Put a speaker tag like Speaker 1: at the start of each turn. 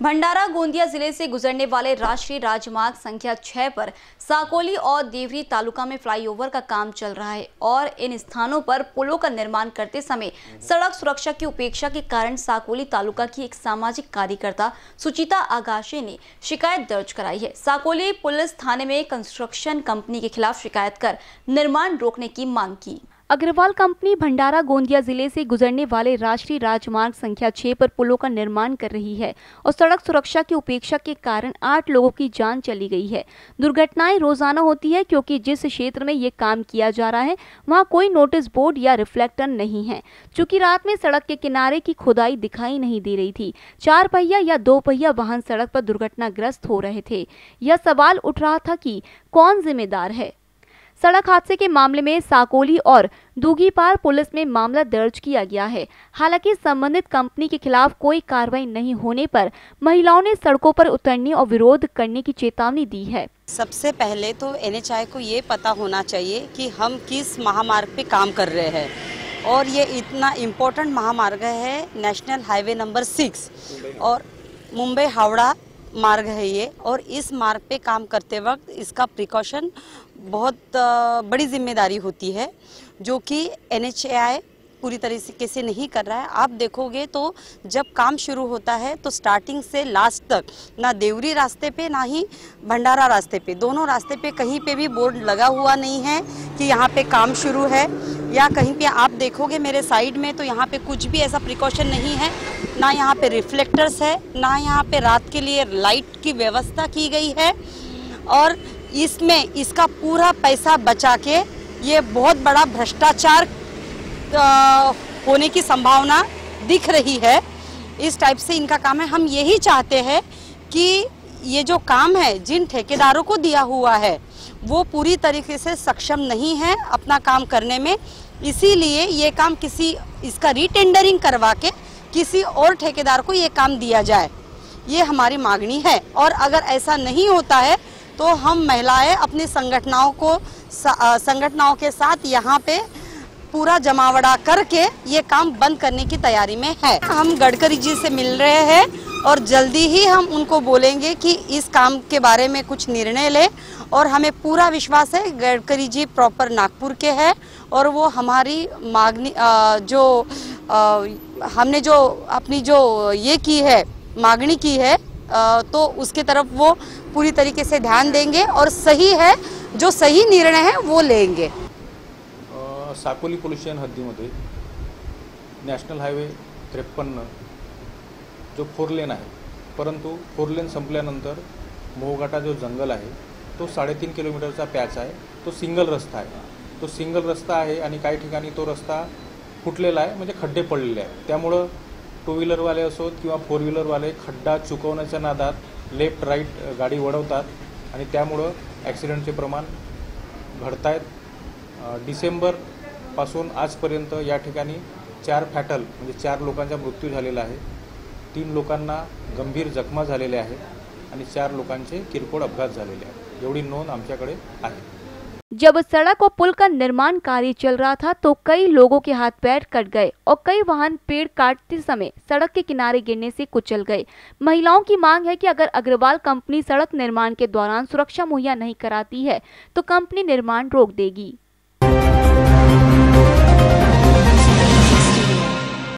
Speaker 1: भंडारा गोंदिया जिले से गुजरने वाले राष्ट्रीय राजमार्ग संख्या 6 पर साकोली और देवरी तालुका में फ्लाईओवर का काम चल रहा है और इन स्थानों पर पुलों का निर्माण करते समय सड़क सुरक्षा की उपेक्षा के कारण साकोली तालुका की एक सामाजिक कार्यकर्ता सुचिता आगाशे ने शिकायत दर्ज कराई है। साकोली पुलिस थाने में कंस्ट्रक्शन कंपनी के खिलाफ शिकायत कर निर्माण रोकने की मांग की। अग्रवाल कंपनी भंडारा गोंदिया जिले से गुजरने वाले राष्ट्रीय राजमार्ग संख्या 6 पर पुलों का निर्माण कर रही है और सड़क सुरक्षा की उपेक्षा के कारण 8 लोगों की जान चली गई है। दुर्घटनाएं रोजाना होती है क्योंकि जिस क्षेत्र में ये काम किया जा रहा है वहां कोई नोटिस बोर्ड या रिफ्लेक्टर नहीं है। चूंकि रात में सड़क के किनारे की खुदाई दिखाई नहीं दे रही थी, 4 पहिया या 2 पहिया वाहन सड़क पर दुर्घटनाग्रस्त हो रहे थे। यह सवाल उठ रहा था कि कौन जिम्मेदार है। सड़क हादसे के मामले में साकोली और दूगीपार पुलिस में मामला दर्ज किया गया है। हालांकि संबंधित कंपनी के खिलाफ कोई कार्रवाई नहीं होने पर महिलाओं ने सड़कों पर उतरने और विरोध करने की चेतावनी दी है।
Speaker 2: सबसे पहले तो NHAI को ये पता होना चाहिए कि हम किस महामार्ग पे काम कर रहे हैं और ये इतना इम्पोर्टेंट महामार्ग है, नेशनल हाईवे नंबर 6 और मुंबई हावड़ा मार्ग है ये। और इस मार्ग पे काम करते वक्त इसका प्रिकॉशन बहुत बड़ी जिम्मेदारी होती है जो कि NHAI पूरी तरीके से नहीं कर रहा है। आप देखोगे तो जब काम शुरू होता है तो स्टार्टिंग से लास्ट तक ना देवरी रास्ते पे ना ही भंडारा रास्ते पे, दोनों रास्ते पे कहीं पे भी बोर्ड लगा हुआ नहीं है कि यहाँ पे काम शुरू है। या कहीं पे आप देखोगे मेरे साइड में तो यहाँ पे कुछ भी ऐसा प्रिकॉशन नहीं है, ना यहाँ पे रिफ्लेक्टर्स है, ना यहाँ पे रात के लिए लाइट की व्यवस्था की गई है। और इसमें इसका पूरा पैसा बचा के ये बहुत बड़ा भ्रष्टाचार होने की संभावना दिख रही है। इस टाइप से इनका काम है। हम यही चाहते हैं कि ये जो काम है जिन ठेकेदारों को दिया हुआ है वो पूरी तरीके से सक्षम नहीं है अपना काम करने में, इसीलिए ये काम इसका रीटेंडरिंग करवा के किसी और ठेकेदार को ये काम दिया जाए, ये हमारी मांगनी है। और अगर ऐसा नहीं होता है तो हम महिलाएं अपनी संगठनों के साथ यहाँ पे पूरा जमावड़ा करके ये काम बंद करने की तैयारी में है। हम गडकरी जी से मिल रहे हैं और जल्दी ही हम उनको बोलेंगे कि इस काम के बारे में कुछ निर्णय ले। और हमें पूरा विश्वास है गडकरी जी प्रॉपर नागपुर के हैं और वो हमारी मांगनी हमने जो अपनी जो ये की है मांगनी की है तो उसके तरफ वो पूरी तरीके से ध्यान देंगे और सही है जो सही निर्णय है वो लेंगे।
Speaker 3: साकोली पोलीस स्टेशन हद्दीमध्ये नॅशनल हायवे 53 जो 4 लेन आहे, परंतु 4 लेन संपल्यानंतर मोहघाटा जो जंगल आहे तो 3.5 किलोमीटरचा पॅच आहे, तो सिंगल रस्ता आहे। तो सिंगल रस्ता आहे आणि काही ठिकाणी तो रस्ता फुटलेला आहे, म्हणजे खड्डे पडलेले आहेत। त्यामुळं 2 व्हीलरवाले असोत किंवा 4 व्हीलरवाले खड्डा चुकवण्याच्या नादात लेफ्ट राईट गाडी वळवतात आणि त्यामुळं ॲक्सिडेंटचे प्रमाण घडत आहेत। डिसेंबर पासून आजपर्यंत या ठिकाणी 4 फॅटल म्हणजे 4 लोकांचा मृत्यू झालेला आहे, 3 लोकांना गंभीर जखमा झालेल्या आहेत आणि 4 लोकांचे किरकोळ अपघात झालेले आहेत। एवढी नोंद आमच्याकडे आहे।
Speaker 1: जब सड़क और पुल का निर्माण कार्य चल रहा था तो कई लोगों के हाथ पैर कट गए और कई वाहन पेड़ काटते समय सड़क के किनारे गिरने से कुचल गए। महिलाओं की मांग है कि अगर अग्रवाल कंपनी सड़क निर्माण के दौरान सुरक्षा मुहैया नहीं कराती है तो कंपनी निर्माण रोक देगी।